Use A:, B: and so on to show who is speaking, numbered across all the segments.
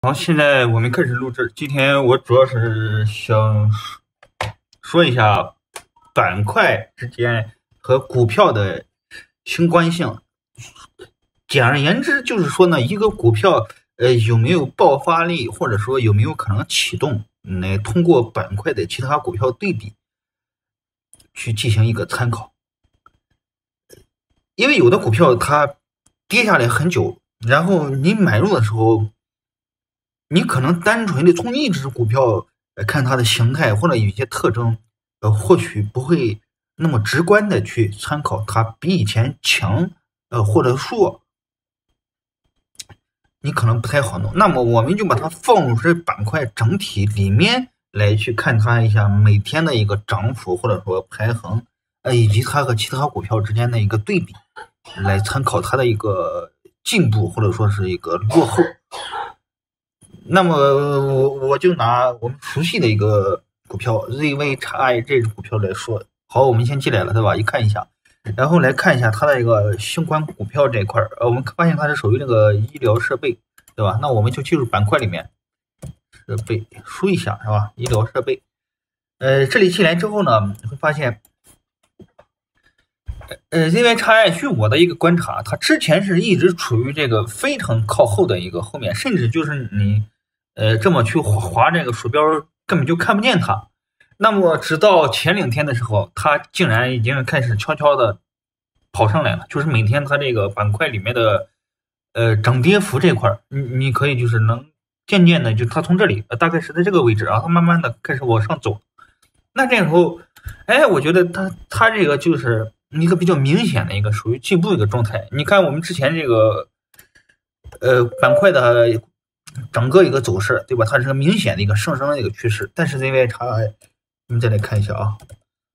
A: 好，现在我们开始录制。今天我主要是想说一下板块之间和股票的相关性。简而言之，就是说呢，一个股票有没有爆发力，或者说有没有可能启动，来通过板块的其他股票对比去进行一个参考。因为有的股票它跌下来很久，然后你买入的时候，你可能单纯的从一只股票看它的形态或者有一些特征，或许不会那么直观的去参考它比以前强，或者说你可能不太好弄。那么我们就把它放入这板块整体里面来去看它一下每天的一个涨幅或者说排行，以及它和其他股票之间的一个对比，来参考它的一个进步或者说是一个落后。那么我就拿我们熟悉的一个股票 ZVXI 这只股票来说。好，我们先进来了，对吧？一看一下，然后来看一下它的一个相关股票这一块我们发现它是属于这个医疗设备，对吧？那我们就进入板块里面，设备输一下，是吧？医疗设备，这里进来之后呢，你会发现ZVXI 据我的一个观察，它之前是一直处于这个非常靠后的一个后面，甚至就是你这么去滑这个鼠标根本就看不见它。那么直到前2天的时候，它竟然已经开始悄悄的跑上来了，就是每天它这个板块里面的涨跌幅这块你可以就是能渐渐的就它从这里大概是在这个位置啊，它慢慢的开始往上走。那这时候我觉得它这个就是一个比较明显的一个属于进步一个状态。你看我们之前这个板块的整个一个走势，对吧？它是个明显的一个上升的一个趋势，但是ZVXI我们再来看一下啊，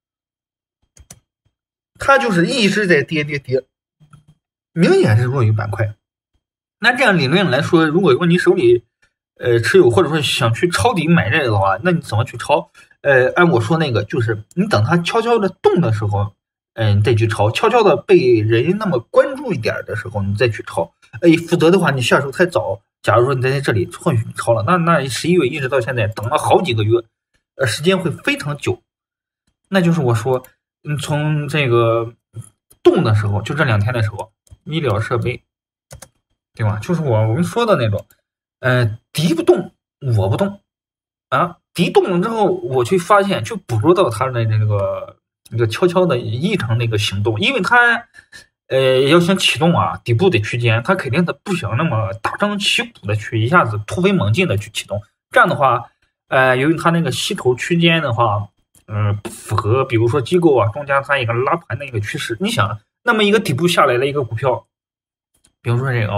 A: 它就是一直在跌，明显是弱于板块。那这样理论来说，如果你手里持有或者说想去抄底买这个的话，那你怎么去抄？按我说那个，就是你等它悄悄的动的时候，你再去抄，悄悄的被人那么关注一点的时候，你再去抄。否则的话，你下手太早。假如说你在这里或许你抄了，那11月一直到现在等了好几个月，时间会非常久。那就是我说，从这个动的时候，就这2天的时候，医疗设备，对吧？就是我们说的那种，敌不动我不动啊，敌动了之后，我去发现就捕捉到它的这个悄悄的异常的一个行动，因为它要想启动啊，底部的区间，它肯定它不想那么大张旗鼓的去一下子突飞猛进的去启动。这样的话，由于它那个吸头区间的话，不符合比如说机构啊中间它一个拉盘的一个趋势。你想，那么一个底部下来的一个股票，比如说这个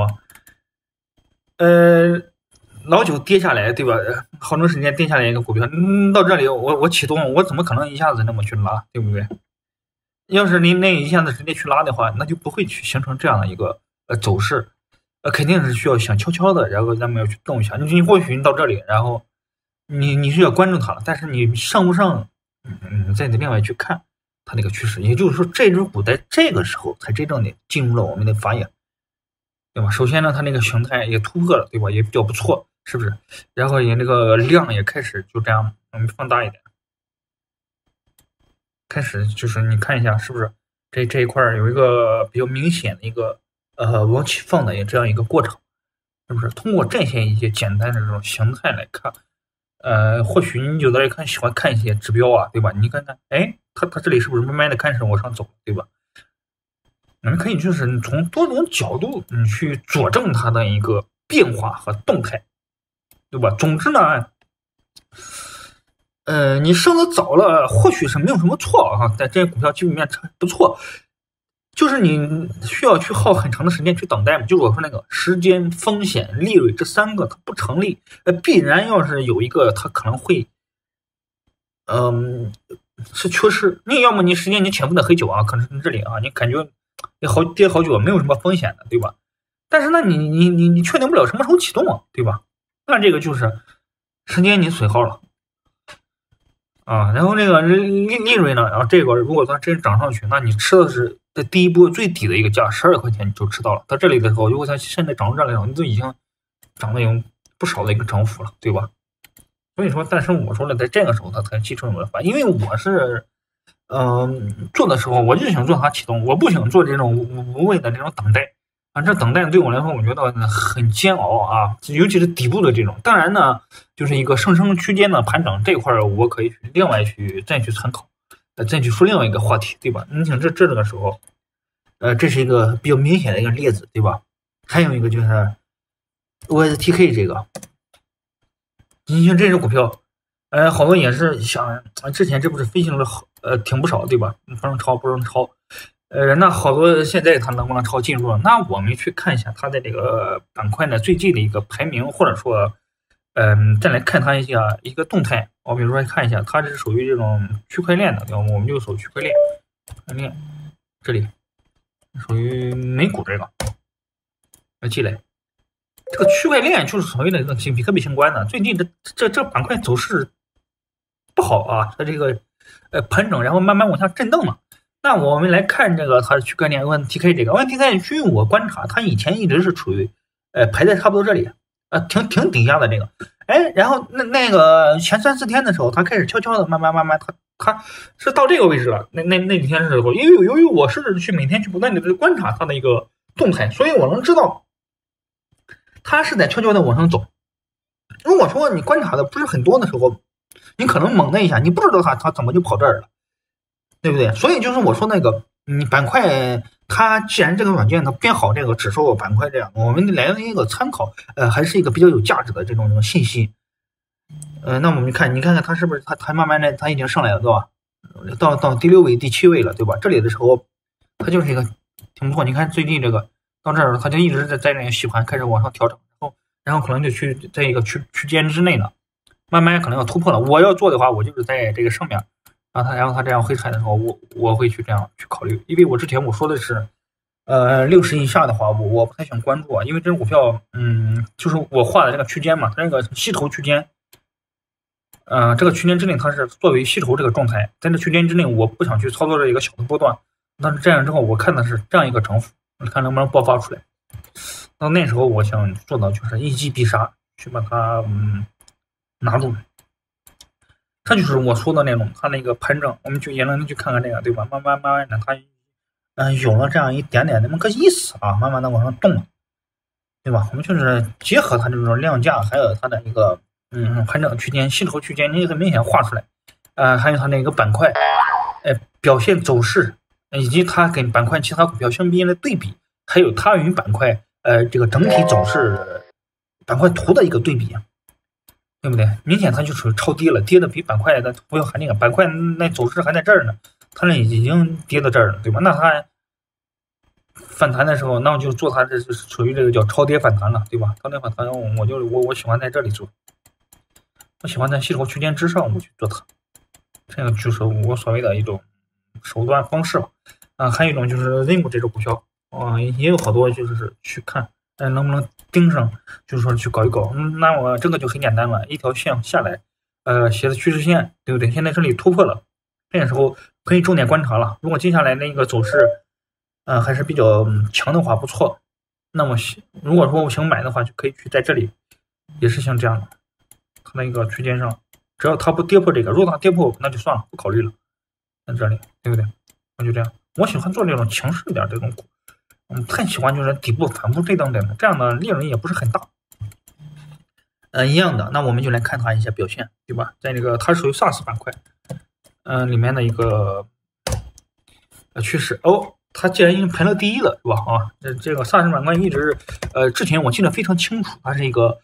A: 老久跌下来，对吧？好长时间跌下来一个股票，到这里我启动，我怎么可能一下子那么去拉，对不对？要是您那一下子直接去拉的话，那就不会去形成这样的一个走势，肯定是需要想悄悄的，然后咱们要去动一下。你或许你到这里，然后你是要关注它了，但是你上不上，再另外去看它那个趋势。也就是说，这只股在这个时候才真正的进入了我们的法眼，对吧？首先呢，它那个形态也突破了，对吧？也比较不错，是不是？然后也那个量也开始就这样，我们放大一点。开始就是你看一下是不是这一块有一个比较明显的一个往起放的这样一个过程，是不是？通过这些一些简单的这种形态来看，或许你有的人喜欢看一些指标啊，对吧？你看看，它这里是不是慢慢的开始往上走，对吧？我们可以就是从多种角度你去佐证它的一个变化和动态，对吧？总之呢，你升的早了，或许是没有什么错啊，但这些股票基本面不错，就是你需要去耗很长的时间去等待嘛。就是我说那个时间、风险、利润这3个它不成立，必然要是有一个它可能会，是缺失。你要么你时间你潜伏的很久啊，可能是这里啊，你感觉你跌好久没有什么风险的，对吧？但是那你确定不了什么时候启动啊，对吧？那这个就是时间你损耗了。然后那个利润呢？然后这个如果它真涨上去，那你吃的是在第一波最低的一个价，12块钱你就吃到了。到这里的时候，如果它现在涨到这里了，你都已经涨了有不少的一个涨幅了，对吧？所以说，但是我说了，在这个时候它才启动我的反，因为我是做的时候我就想做它启动，我不想做这种无谓的这种等待。这等待对我来说，我觉得很煎熬啊，尤其是底部的这种。当然呢，就是一个上升区间的盘整这一块，我可以另外再去参考，再去说另外一个话题，对吧？你想这个时候，这是一个比较明显的一个例子，对吧？还有一个就是 OSTK 这个，你像这只股票，好多也是想，之前这不是飞行了挺不少，对吧？不能抄，不能抄。那好多现在它能不能超进入？那我们去看一下它的这个板块呢最近的一个排名，或者说，再来看它一个动态。我比如说看一下，它是属于这种区块链的，对吧？我们就搜区块链，这里属于美股这个，积累。这个区块链就是所谓的这个比特币相关的。最近这板块走势不好啊，它这个盘整，然后慢慢往下震荡嘛。那我们来看这个它的区块链 ONTK 这个 ONTK 据我观察，它以前一直是处于排在差不多这里，挺底下的这个，然后那个前3-4天的时候，它开始悄悄的慢慢，它是到这个位置了。那几天的时候，由于我是每天去不断的观察它的一个动态，所以我能知道它是在悄悄的往上走。如果说你观察的不是很多的时候，你可能猛的一下，你不知道它怎么就跑这儿了。对不对？所以就是我说那个，板块它既然这个软件它编好这个指数板块这样，我们来了一个参考，还是一个比较有价值的这种信息。那我们你看看它是不是它慢慢的它已经上来了，对吧？到第6位、第7位了，对吧？这里的时候它就是一个挺不错。你看最近这个到这儿它就一直在这个洗盘，开始往上调整，然后可能就在一个区间之内呢，慢慢可能要突破了。我要做的话，我就是在这个上面。然后它这样回踩的时候，我会去这样去考虑，因为我之前我说的是，60以下的话，我不太想关注啊，因为这种股票，就是我画的这个区间嘛，它那个吸筹区间，这个区间之内它是作为吸筹这个状态，在这区间之内，我不想去操作这一个小的波段，但是这样之后，我看的是这样一个涨幅，看能不能爆发出来。那时候我想做到就是一击必杀，去把它拿住。这就是我说的那种，它那个盘整，我们也能去看看这个，对吧？慢慢的，它有了这样一点点那么个意思啊，慢慢的往上动了，对吧？我们就是结合它这种量价，还有它的一个盘整区间、吸筹区间，你很明显画出来，还有它那个板块，表现走势，以及它跟板块其他股票相比的对比，还有它与板块这个整体走势板块图的一个对比。对不对？明显它就属于超跌了，跌的比板块的不要还那个板块那走势还在这儿呢，它那已经跌到这儿了，对吧？那它反弹的时候，那我就做它，这是属于这个叫超跌反弹了，对吧？超跌反弹，我喜欢在这里做，我喜欢在吸筹区间之上我去做它，这个就是我所谓的一种手段方式吧。还有一种就是 ZIM 这种股票也有好多就是去看。能不能盯上，就是说去搞一搞，那我这个就很简单了，一条线下来，写的趋势线，对不对？现在这里突破了，这个时候可以重点观察了。如果接下来那个走势，还是比较强的话，不错。那么如果说我想买的话，就可以去在这里，也是像这样的，它那个区间上，只要它不跌破这个，如果它跌破，那就算了，不考虑了。在这里，对不对？那就这样。我喜欢做这种强势一点这种股。太喜欢就是底部反复震荡的，这样的利润也不是很大。一样的，那我们就来看它一些表现，对吧？在这个它属于 SaaS 板块，里面的一个趋势。它既然已经排到第1了，是吧？这个 SaaS 板块一直之前我记得非常清楚，它是一个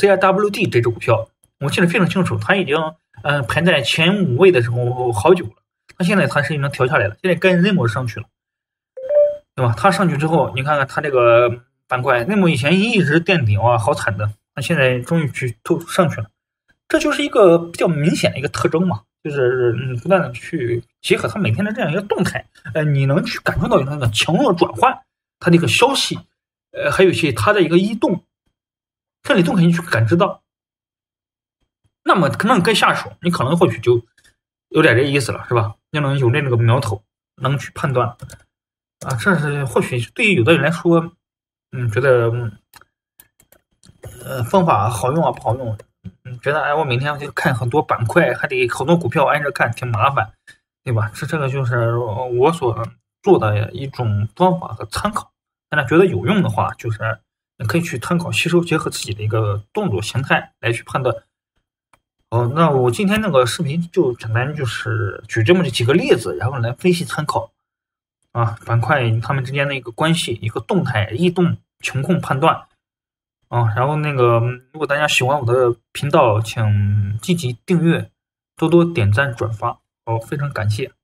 A: CIWD 这只股票，我记得非常清楚，它已经排在前5位的时候好久了，那现在它是已经调下来了，现在跟 ZIM 上去了。对吧？它上去之后，你看看它这个板块，那么以前一直垫底好惨的，那现在终于去上去了，这就是一个比较明显的一个特征嘛，就是不断的去结合它每天的这样一个动态，你能去感受到那个强弱转换，它的一个消息，还有一些它的一个移动，这里都可以去感知到。那么可能跟下手，你可能或许就有点这意思了，是吧？就能有这个苗头，能去判断。这是或许对于有的人来说，觉得方法好用啊不好用，觉得我每天要去看很多板块，还得好多股票挨着看，挺麻烦，对吧？这个就是我所做的一种方法和参考。大家觉得有用的话，就是可以去参考吸收，结合自己的一个动作形态来去判断。那我今天那个视频就简单就是举这么几个例子，然后来分析参考板块它们之间的一个关系，一个动态异动情况判断然后如果大家喜欢我的频道，请积极订阅，多多点赞转发，非常感谢。